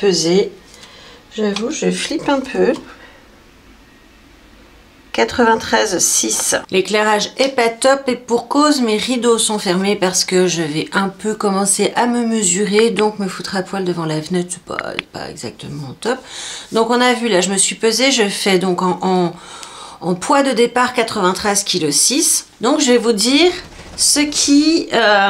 peser. J'avoue, je flippe un peu. 93,6. L'éclairage est pas top et pour cause, mes rideaux sont fermés parce que je vais un peu commencer à me mesurer. Donc me foutre à poil devant la fenêtre, c'est pas exactement top. Donc on a vu, là je me suis pesée, je fais donc en poids de départ 93,6 kg. Donc je vais vous dire ce qui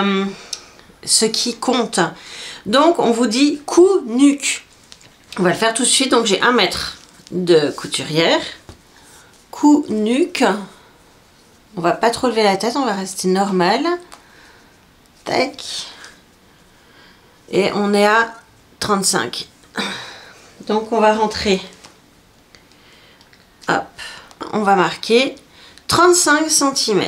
compte. Donc on vous dit cou nuque. On va le faire tout de suite. Donc j'ai 1 mètre de couturière. Cou nuque. On va pas trop lever la tête, on va rester normal. Tac. Et on est à 35. Donc on va rentrer. Hop. On va marquer 35 cm.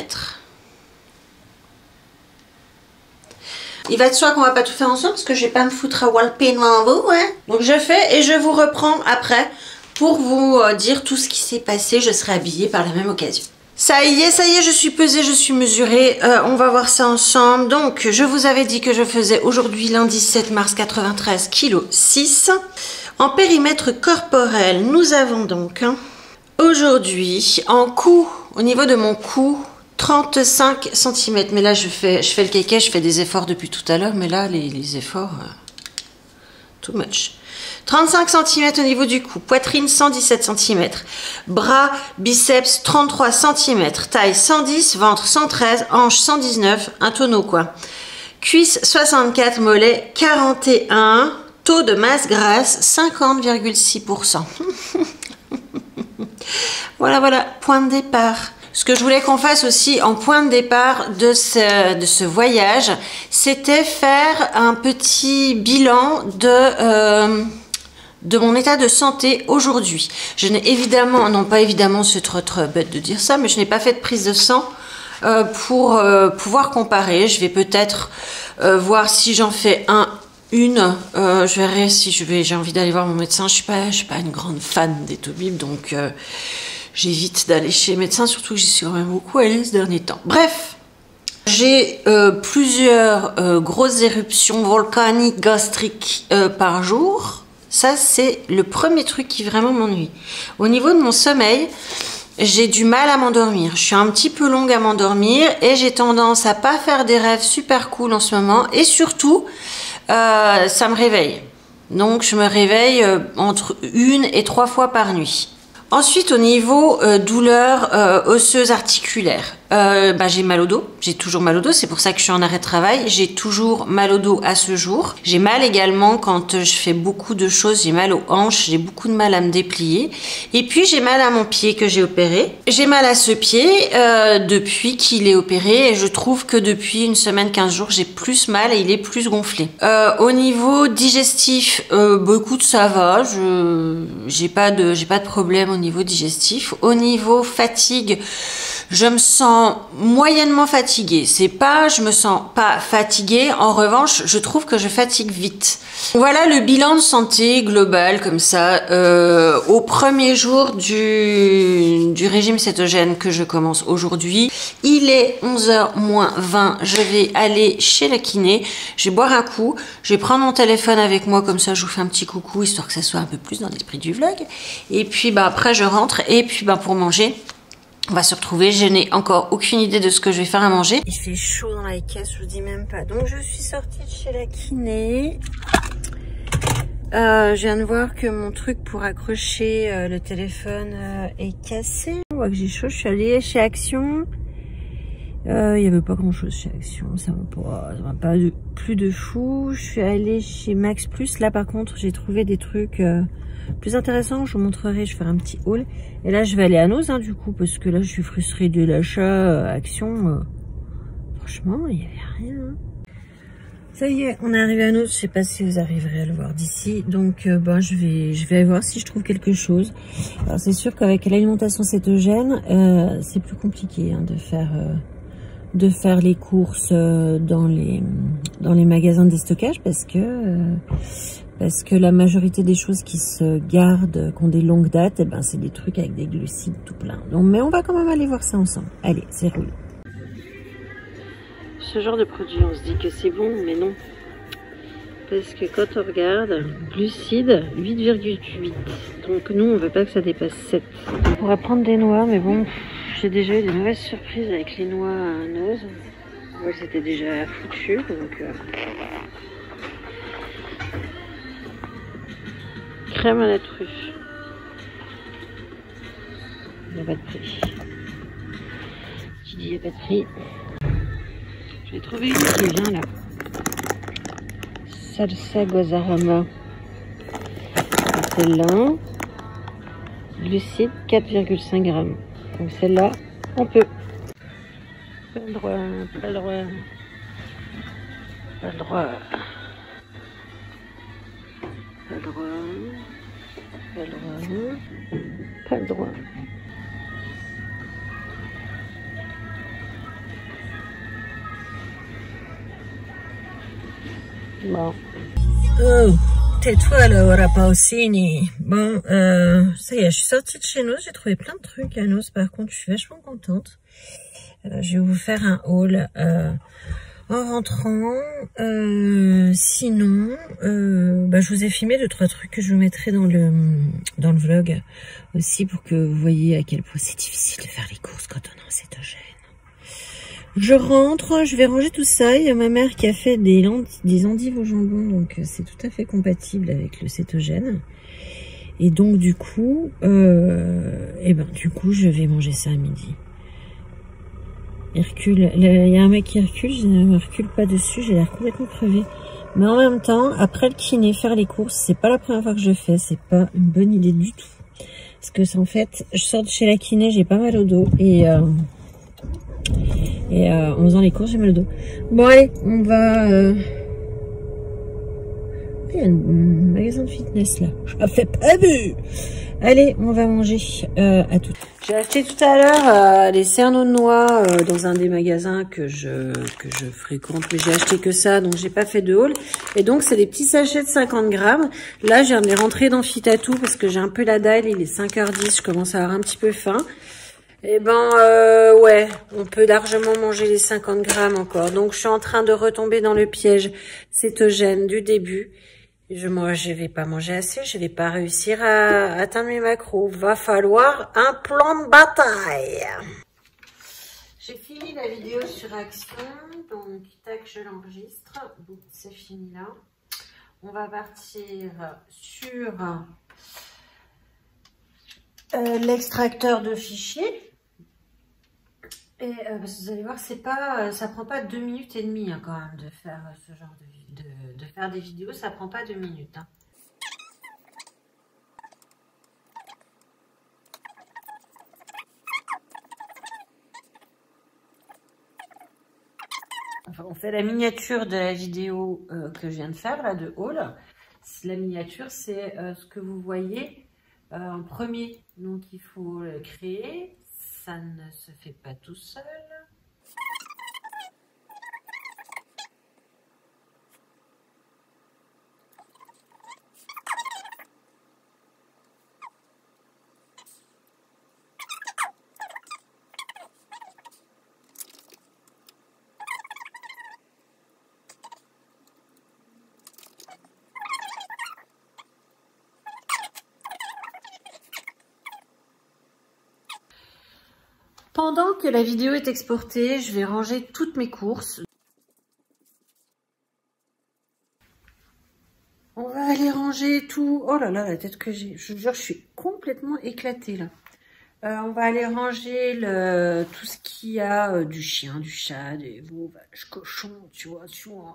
Il va de soi qu'on va pas tout faire ensemble parce que je vais pas me foutre à walper devant vous, ouais. Donc je fais et je vous reprends après pour vous dire tout ce qui s'est passé. Je serai habillée par la même occasion. Ça y est, je suis pesée, je suis mesurée. On va voir ça ensemble. Donc je vous avais dit que je faisais aujourd'hui lundi 7 mars 93,6 kg. En périmètre corporel, nous avons donc aujourd'hui en cou, au niveau de mon cou, 35 cm. Mais là je fais le kéké, je fais des efforts depuis tout à l'heure, mais là les efforts too much. 35 cm au niveau du cou, poitrine 117 cm, bras, biceps 33 cm, taille 110, ventre 113, hanche 119, un tonneau quoi. Cuisse 64, mollet 41, taux de masse grasse 50,6%. Voilà, point de départ. Ce que je voulais qu'on fasse aussi en point de départ de ce voyage, c'était faire un petit bilan de mon état de santé aujourd'hui. Je n'ai évidemment, non pas évidemment, c'est trop bête de dire ça, mais je n'ai pas fait de prise de sang pour pouvoir comparer. Je vais peut-être voir si j'en fais une. Je verrai si j'ai envie d'aller voir mon médecin. Je suis pas une grande fan des Toubib, donc j'évite d'aller chez le médecin, surtout que j'y suis quand même beaucoup allée ce dernier temps. Bref, j'ai plusieurs grosses éruptions volcaniques gastriques par jour. Ça, c'est le premier truc qui vraiment m'ennuie. Au niveau de mon sommeil, j'ai du mal à m'endormir. Je suis un petit peu longue à m'endormir et j'ai tendance à pas faire des rêves super cool en ce moment. Et surtout, ça me réveille. Donc, je me réveille entre 1 et 3 fois par nuit. Ensuite, au niveau douleur osseuse articulaire, j'ai mal au dos, j'ai toujours mal au dos, c'est pour ça que je suis en arrêt de travail, j'ai toujours mal au dos à ce jour. J'ai mal également quand je fais beaucoup de choses, j'ai mal aux hanches, j'ai beaucoup de mal à me déplier. Et puis j'ai mal à mon pied que j'ai opéré. J'ai mal à ce pied depuis qu'il est opéré et je trouve que depuis une semaine, 15 jours, j'ai plus mal et il est plus gonflé. Au niveau digestif, écoute, ça va, j'ai pas de problème au niveau digestif. Au niveau fatigue, je me sens moyennement fatiguée. C'est pas, je me sens pas fatiguée. En revanche, je trouve que je fatigue vite. Voilà le bilan de santé global comme ça au premier jour du régime cétogène que je commence aujourd'hui. Il est 11h moins 20. Je vais aller chez la kiné. Je vais boire un coup. Je vais prendre mon téléphone avec moi comme ça. Je vous fais un petit coucou histoire que ça soit un peu plus dans l'esprit du vlog. Et puis après je rentre et puis pour manger. On va se retrouver, je n'ai encore aucune idée de ce que je vais faire à manger. Il fait chaud dans la caisse, je vous dis même pas. Donc je suis sortie de chez la kiné. Je viens de voir que mon truc pour accrocher le téléphone est cassé. On voit que j'ai chaud, je suis allée chez Action. Il n'y avait pas grand chose chez Action, ça m'a pas plus de fou. Je suis allée chez Max Plus, là par contre j'ai trouvé des trucs plus intéressant, je vous montrerai, je ferai un petit haul. Et là, je vais aller à Noz, du coup, parce que là, je suis frustrée de l'achat Action. Franchement, il n'y avait rien. Ça y est, on est arrivé à Noz. Je sais pas si vous arriverez à le voir d'ici. Donc, je vais voir si je trouve quelque chose. Alors, c'est sûr qu'avec l'alimentation cétogène, c'est plus compliqué de faire les courses dans les magasins de déstockage parce que la majorité des choses qui se gardent, qui ont des longues dates, c'est des trucs avec des glucides tout plein. Donc, mais on va quand même aller voir ça ensemble. Allez, c'est roule. Ce genre de produit, on se dit que c'est bon, mais non. parce que quand on regarde, glucides 8,8. Donc nous, on veut pas que ça dépasse 7. On pourra prendre des noix, mais bon, j'ai déjà eu des mauvaises surprises avec les noix à noz. Ouais, c'était déjà foutu, donc... Crème à la truffe. Il n'y a pas de prix. Qui dit il n'y a pas de prix. Je vais trouver une qui vient là. Salsa Gozarama. Celle-là. Glucides 4,5 grammes. Donc celle-là, on peut. Pas le droit, pas le droit. Pas le droit. Pas le droit. Pas le droit. Pas le droit. Bon. Oh, tais-toi Laura Pausini. Bon, ça y est, je suis sortie de chez Noz, j'ai trouvé plein de trucs à Noz, par contre, je suis vachement contente. Je vais vous faire un haul en rentrant. Sinon, je vous ai filmé 2-3 trucs que je vous mettrai dans le vlog aussi pour que vous voyez à quel point c'est difficile de faire les courses quand on est en cétogène. Je rentre, je vais ranger tout ça. Il y a ma mère qui a fait des endives au jambon, donc c'est tout à fait compatible avec le cétogène. Et donc du coup, je vais manger ça à midi. Hercule, il y a un mec qui recule, je ne recule pas dessus, j'ai l'air complètement crevée. Mais en même temps, après le kiné, faire les courses, c'est pas la première fois que je le fais, c'est pas une bonne idée du tout. Parce que en fait, je sors de chez la kiné, j'ai pas mal au dos et en faisant les courses, j'ai mal au dos. Bon allez, on va... Il y a un magasin de fitness là. Je ne fais pas vu. Allez, on va manger. À tout. J'ai acheté tout à l'heure des cerneaux de noix dans un des magasins que je fréquente. Mais j'ai acheté que ça, donc j'ai pas fait de haul. Et donc, c'est des petits sachets de 50 grammes. Là, je viens de les rentrer dans Fitatou parce que j'ai un peu la dalle. Il est 5h10, je commence à avoir un petit peu faim. Eh ben, ouais, on peut largement manger les 50 grammes encore. Donc, je suis en train de retomber dans le piège cétogène du début. Je vais pas manger assez, je vais pas réussir à atteindre mes macros. Va falloir un plan de bataille. J'ai fini la vidéo sur Action, donc tac, je l'enregistre. Bon, c'est fini là. On va partir sur l'extracteur de fichiers. Et vous allez voir, c'est pas, ça prend pas 2 minutes et demie hein, quand même de faire ce genre de faire des vidéos, ça prend pas 2 minutes. Hein. Enfin, on fait la miniature de la vidéo que je viens de faire là de haul. La miniature, c'est ce que vous voyez en premier. Donc il faut le créer. Ça ne se fait pas tout seul. Pendant que la vidéo est exportée, je vais ranger toutes mes courses. On va aller ranger tout. Oh là là, la tête que j'ai. Je vous jure, je suis complètement éclatée là. On va aller ranger tout ce qu'il y a du chien, du chat, des veaux, vaches, cochons, tu vois.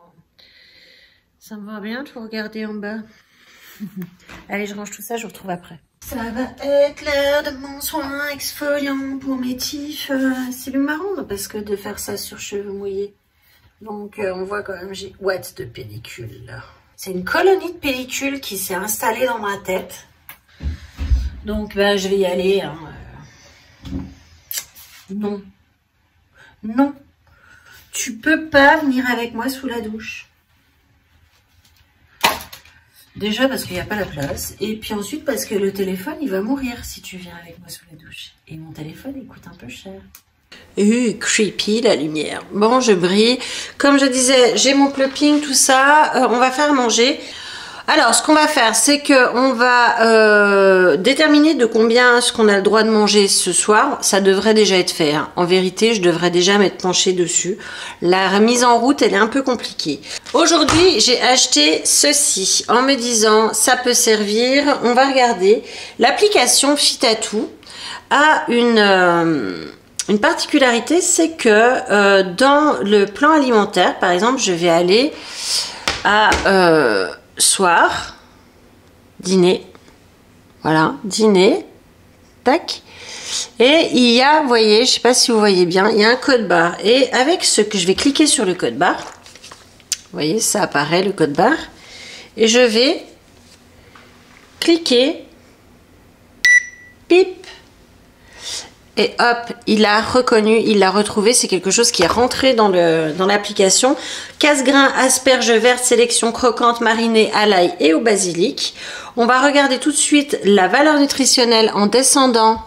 Ça me va bien de vous regarder en bas. Allez, je range tout ça, je vous retrouve après. Ça va être l'heure de mon soin exfoliant pour mes tifs. C'est le marrant parce que de faire ça sur cheveux mouillés. Donc on voit quand même, j'ai what de pellicule là. C'est une colonie de pellicule qui s'est installée dans ma tête. Donc je vais y aller. Hein. Non. Non. Tu peux pas venir avec moi sous la douche. Déjà parce qu'il n'y a pas la place. Et puis ensuite parce que le téléphone, il va mourir si tu viens avec moi sous la douche. Et mon téléphone, il coûte un peu cher. Creepy la lumière. Bon, je brille. Comme je disais, j'ai mon plumping, tout ça. On va faire manger. Alors, ce qu'on va faire, c'est que on va déterminer de combien ce qu'on a le droit de manger ce soir. Ça devrait déjà être fait. Hein. En vérité, je devrais déjà m'être penchée dessus. La mise en route, elle est un peu compliquée. Aujourd'hui, j'ai acheté ceci en me disant, ça peut servir. On va regarder. L'application Fitatou a une particularité, c'est que dans le plan alimentaire, par exemple, je vais aller à soir, dîner, voilà, dîner, tac, et il y a, vous voyez, je sais pas si vous voyez bien, il y a un code barre, et avec ce que je vais cliquer sur le code barre, vous voyez, ça apparaît le code barre, et je vais cliquer, pip, et hop, il l'a reconnu, il l'a retrouvé, c'est quelque chose qui est rentré dans l'application. Casse-grain, asperges vertes, sélection croquante, marinée à l'ail et au basilic. On va regarder tout de suite la valeur nutritionnelle en descendant.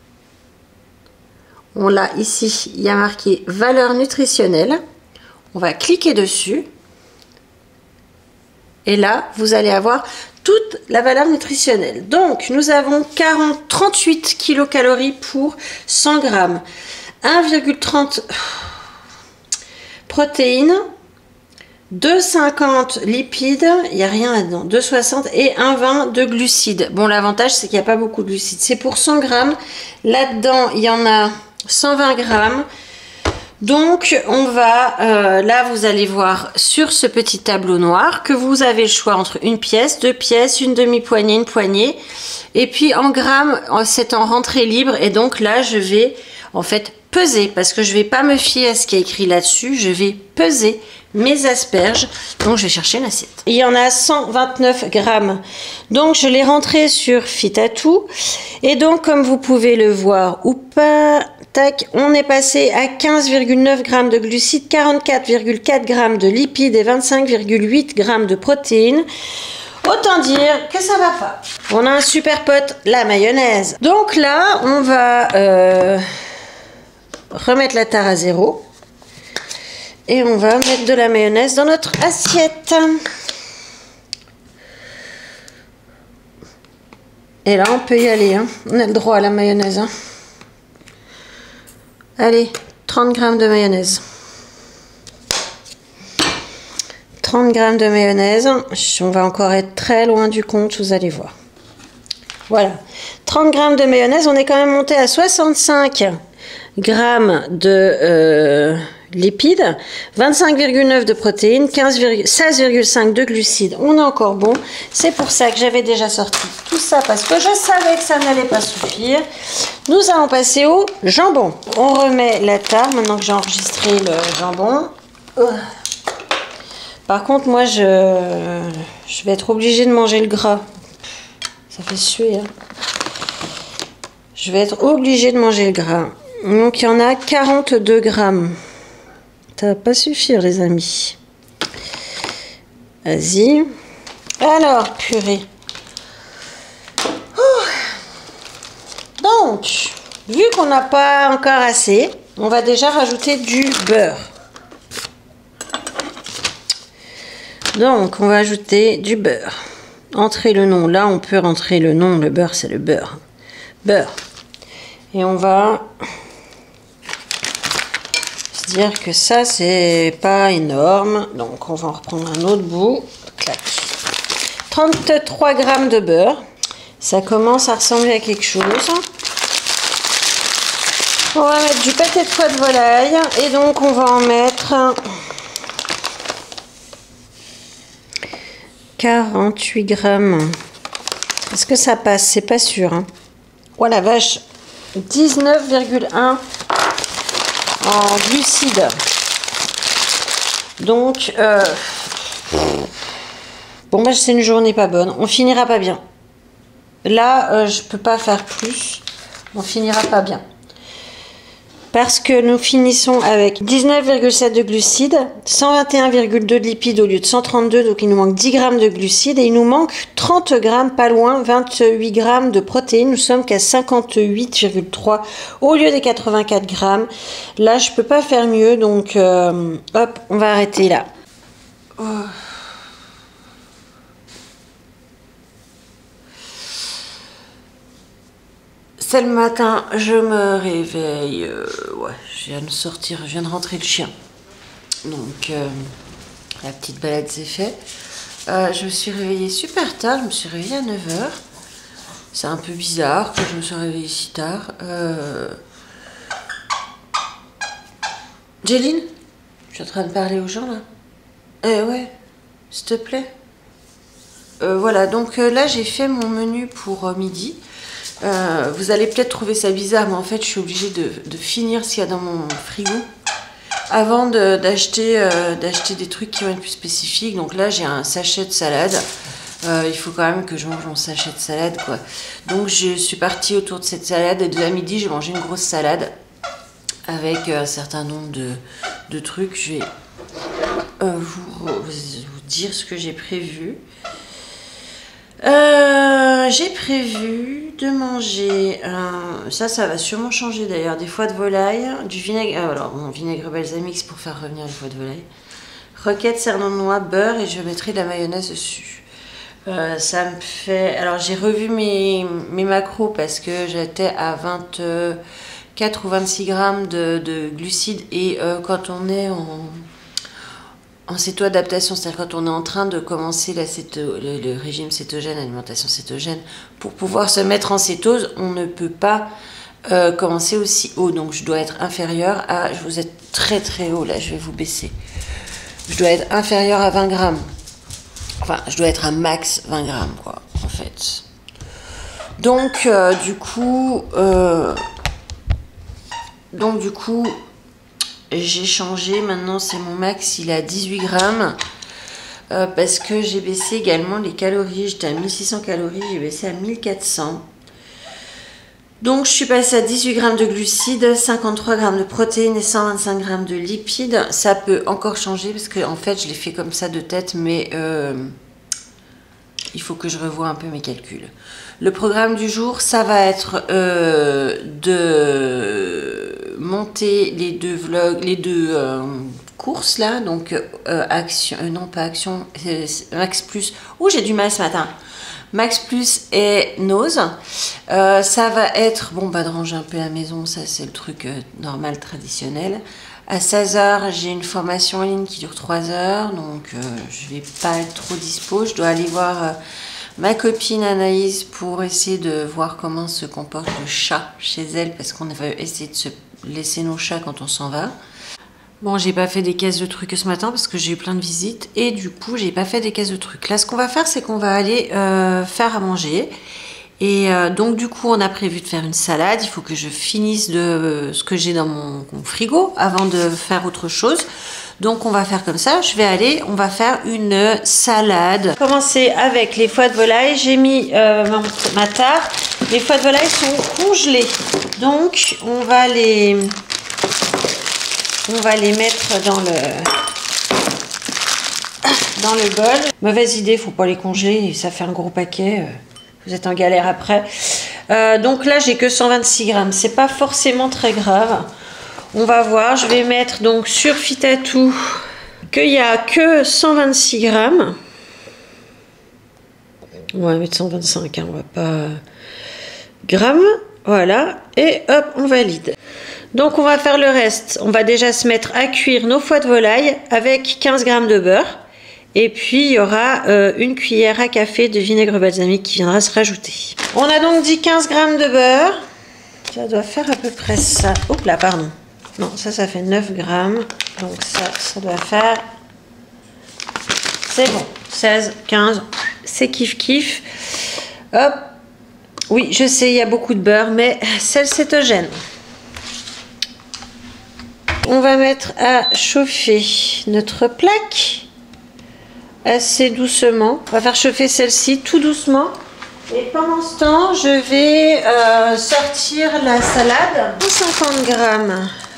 On l'a ici, il y a marqué valeur nutritionnelle. On va cliquer dessus. Et là, vous allez avoir toute la valeur nutritionnelle. Donc, nous avons 38 kilocalories pour 100 grammes. 1,30 protéines, 2,50 lipides, il n'y a rien là-dedans, 2,60 et 1,20 de glucides. Bon, l'avantage, c'est qu'il n'y a pas beaucoup de glucides. C'est pour 100 grammes. Là-dedans, il y en a 120 grammes. Donc on va, là vous allez voir sur ce petit tableau noir que vous avez le choix entre une pièce, deux pièces, une demi-poignée, une poignée. Et puis en grammes, c'est en rentrée libre. Et donc là je vais en fait peser parce que je vais pas me fier à ce qui est écrit là-dessus. Je vais peser mes asperges. Donc je vais chercher une assiette. Il y en a 129 grammes. Donc je l'ai rentré sur Fitatou. Et donc comme vous pouvez le voir ou pas... Tac, on est passé à 15,9 grammes de glucides, 44,4 grammes de lipides et 25,8 grammes de protéines. Autant dire que ça va pas. On a un super pote, la mayonnaise. Donc là, on va remettre la tare à zéro. Et on va mettre de la mayonnaise dans notre assiette. Et là, on peut y aller. Hein. On a le droit à la mayonnaise. Hein. Allez, 30 grammes de mayonnaise. 30 grammes de mayonnaise. On va encore être très loin du compte, vous allez voir. Voilà. 30 grammes de mayonnaise. On est quand même monté à 65 grammes de lipides, 25,9 de protéines, 16,5 de glucides. On est encore bon. C'est pour ça que j'avais déjà sorti tout ça parce que je savais que ça n'allait pas suffire. Nous allons passer au jambon. On remet la tare maintenant que j'ai enregistré le jambon. Par contre, moi, je vais être obligée de manger le gras. Ça fait suer. Hein. Je vais être obligée de manger le gras. Donc, il y en a 42 grammes. Ça va pas suffire, les amis. Vas-y. Alors, purée. Donc, vu qu'on n'a pas encore assez, on va déjà rajouter du beurre. Donc, on va ajouter du beurre. Entrez le nom. Là, on peut rentrer le nom. Le beurre, c'est le beurre. Beurre. Et on va... dire que ça c'est pas énorme, donc on va en reprendre un autre bout. Clac. 33 grammes de beurre, ça commence à ressembler à quelque chose. On va mettre du pâté de foie de volaille et donc on va en mettre 48 grammes. Est-ce que ça passe? C'est pas sûr. Hein. Oh la vache, 19,1 en glucides. Donc, bon, bah, c'est une journée pas bonne. On finira pas bien. Là, je peux pas faire plus. On finira pas bien. parce que nous finissons avec 19,7 de glucides, 121,2 de lipides au lieu de 132, donc il nous manque 10 grammes de glucides et il nous manque 30 grammes, pas loin, 28 grammes de protéines. Nous sommes qu'à 58,3 au lieu des 84 grammes. Là, je peux pas faire mieux, donc hop, on va arrêter là. Oh. C'est le matin, je me réveille, ouais, je viens de sortir, je viens de rentrer le chien. Donc, la petite balade s'est faite. Je me suis réveillée super tard, je me suis réveillée à 9h. C'est un peu bizarre que je me suis réveillée si tard. Jéline, je suis en train de parler aux gens là. Ouais, s'il te plaît. Voilà, donc là j'ai fait mon menu pour midi. Vous allez peut-être trouver ça bizarre, mais en fait je suis obligée de finir ce qu'il y a dans mon frigo avant d'acheter des trucs qui vont être plus spécifiques. Donc là j'ai un sachet de salade, il faut quand même que je mange mon sachet de salade quoi. Donc je suis partie autour de cette salade et de la midi j'ai mangé une grosse salade avec un certain nombre de trucs. Je vais vous dire ce que j'ai prévu. J'ai prévu de manger, ça va sûrement changer d'ailleurs, des foies de volaille, du vinaigre, alors mon vinaigre balsamique c'est pour faire revenir les foies de volaille, roquettes, cerneaux de noix, beurre et je mettrai de la mayonnaise dessus. Ça me fait, alors j'ai revu mes macros parce que j'étais à 24 ou 26 grammes de glucides et quand on est en céto-adaptation, c'est-à-dire quand on est en train de commencer le régime cétogène, l'alimentation cétogène, pour pouvoir se mettre en cétose, on ne peut pas commencer aussi haut. Donc je dois être inférieur à, vous êtes très très haut là, je vais vous baisser. Je dois être inférieur à 20 grammes. Enfin, je dois être à max 20 grammes quoi, en fait. Donc du coup, j'ai changé, maintenant c'est mon max, il est à 18 grammes parce que j'ai baissé également les calories, j'étais à 1600 calories, j'ai baissé à 1400. Donc je suis passée à 18 grammes de glucides, 53 grammes de protéines et 125 grammes de lipides. Ça peut encore changer parce que en fait je l'ai fait comme ça de tête, mais il faut que je revoie un peu mes calculs. Le programme du jour, ça va être de monter les deux vlogs, les deux courses là, donc action, non pas action, Max Plus. Oh, j'ai du mal ce matin. Max Plus et Nose. Ça va être, bon bah de ranger un peu la maison, ça c'est le truc normal, traditionnel. À 16h, j'ai une formation en ligne qui dure 3 heures, donc je vais pas être trop dispo. Je dois aller voir ma copine Anaïs pour essayer de voir comment se comporte le chat chez elle, parce qu'on va essayer de se laisser nos chats quand on s'en va. Bon, j'ai pas fait des caisses de trucs ce matin parce que j'ai eu plein de visites et du coup j'ai pas fait des caisses de trucs. Là ce qu'on va faire c'est qu'on va aller faire à manger et donc du coup on a prévu de faire une salade. Il faut que je finisse de ce que j'ai dans mon frigo avant de faire autre chose. Donc on va faire comme ça, on va faire une salade. Commencer avec les foies de volaille, j'ai mis ma tare. Les foies de volaille sont congelés, donc on va les mettre dans le bol. Mauvaise idée, faut pas les congeler, ça fait un gros paquet, vous êtes en galère après. Donc là j'ai que 126 grammes, c'est pas forcément très grave. On va voir, je vais mettre donc sur Fitatou qu'il n'y a que 126 grammes. On va mettre 125, hein, on va pas... grammes, voilà, et hop, on valide. Donc on va faire le reste. On va déjà se mettre à cuire nos foies de volaille avec 15 grammes de beurre. Et puis il y aura une cuillère à café de vinaigre balsamique qui viendra se rajouter. On a donc dit 15 grammes de beurre. Ça doit faire à peu près ça. Oups là, pardon. Non, ça fait 9 grammes. Donc ça doit faire... C'est bon. 16, 15, c'est kiff-kiff. Hop. Oui, je sais, il y a beaucoup de beurre, mais c'est le cétogène. On va mettre à chauffer notre plaque assez doucement. On va faire chauffer celle-ci tout doucement. Et pendant ce temps, je vais sortir la salade. 150 grammes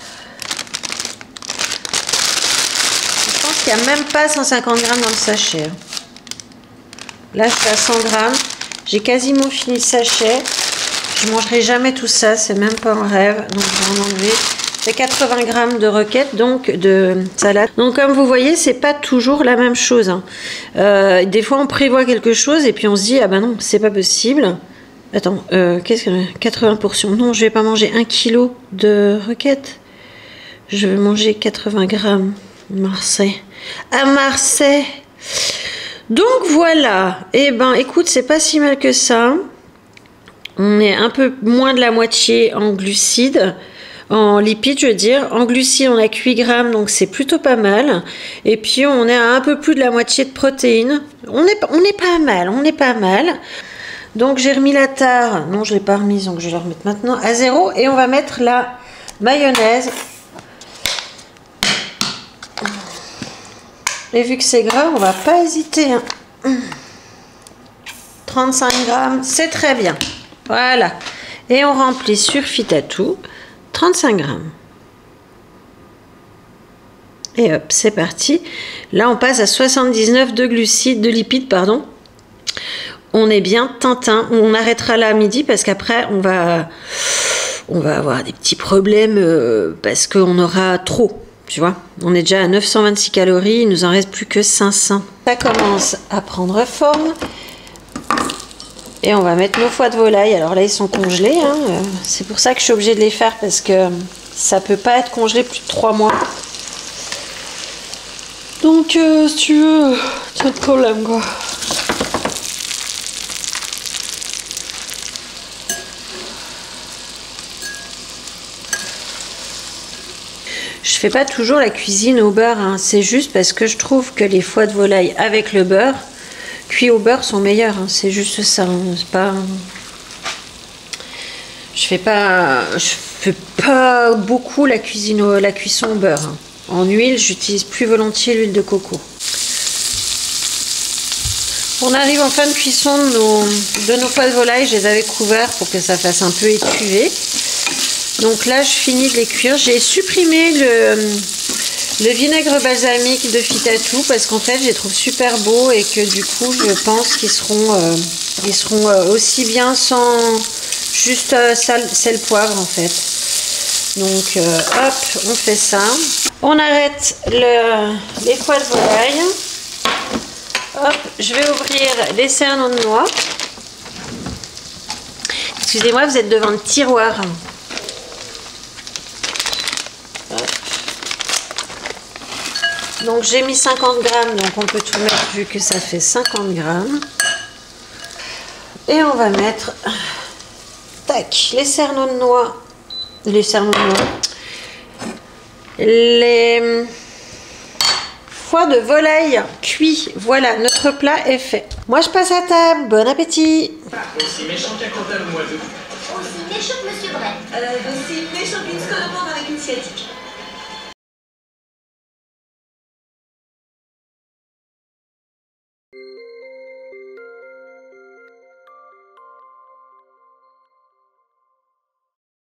qu'il n'y a même pas 150 grammes dans le sachet. Là, je suis à 100 grammes. J'ai quasiment fini le sachet. Je ne mangerai jamais tout ça, c'est même pas un rêve. Donc, je vais en enlever. C'est 80 grammes de roquettes, donc de salade. Donc, comme vous voyez, c'est pas toujours la même chose. Hein. Des fois, on prévoit quelque chose et puis on se dit, ah ben non, c'est pas possible. Attends, qu'est-ce que 80 portions? Non, je vais pas manger 1 kg de roquettes. Je vais manger 80 grammes. Marseille. À Marseille. Donc voilà. Eh ben, écoute, c'est pas si mal que ça. On est un peu moins de la moitié en glucides. En lipides, je veux dire. En glucides, on a 8 grammes, donc c'est plutôt pas mal. Et puis, on est à un peu plus de la moitié de protéines. On est pas mal, on est pas mal. Donc, j'ai remis la tare. Non, je ne l'ai pas remise, donc je vais la remettre maintenant à 0. Et on va mettre la mayonnaise. Et vu que c'est gras, on va pas hésiter. Hein. 35 grammes, c'est très bien. Voilà. Et on remplit sur Fitatou. 35 grammes. Et hop, c'est parti. Là, on passe à 79 de glucides, de lipides, pardon. On est bien Tintin. On arrêtera là à midi parce qu'après, on va avoir des petits problèmes parce qu'on aura trop. Tu vois, on est déjà à 926 calories, il nous en reste plus que 500. Ça commence à prendre forme. Et on va mettre nos foies de volaille. Alors là, ils sont congelés. Hein. C'est pour ça que je suis obligée de les faire parce que ça peut pas être congelé plus de 3 mois. Donc, si tu veux, c'est pas de problème, quoi. Je fais pas toujours la cuisine au beurre, hein. C'est juste parce que je trouve que les foies de volaille avec le beurre, cuits au beurre, sont meilleurs. Hein. C'est juste ça. Hein. C'est pas. Je fais pas beaucoup la cuisson au beurre. Hein. En huile, j'utilise plus volontiers l'huile de coco. On arrive en fin de cuisson de nos foies de volaille. Je les avais couverts pour que ça fasse un peu écuvé. Donc là, je finis de les cuire. J'ai supprimé le vinaigre balsamique de Fitatou parce qu'en fait, je les trouve super beaux et que du coup, je pense qu'ils seront aussi bien sans juste sel, poivre en fait. Donc, hop, on fait ça. On arrête les foies de volaille. Hop, je vais ouvrir les cerneaux de noix. Excusez-moi, vous êtes devant le tiroir. Donc j'ai mis 50 grammes, donc on peut tout mettre vu que ça fait 50 grammes. Et on va mettre tac, les cerneaux de noix, les foies de volaille cuits. Voilà, notre plat est fait. Moi je passe à table, bon appétit. Aussi méchant qu'un cantal au mois d'août. Aussi méchant que Monsieur Bray. Aussi méchant qu'une scolopendre avec une sciatique.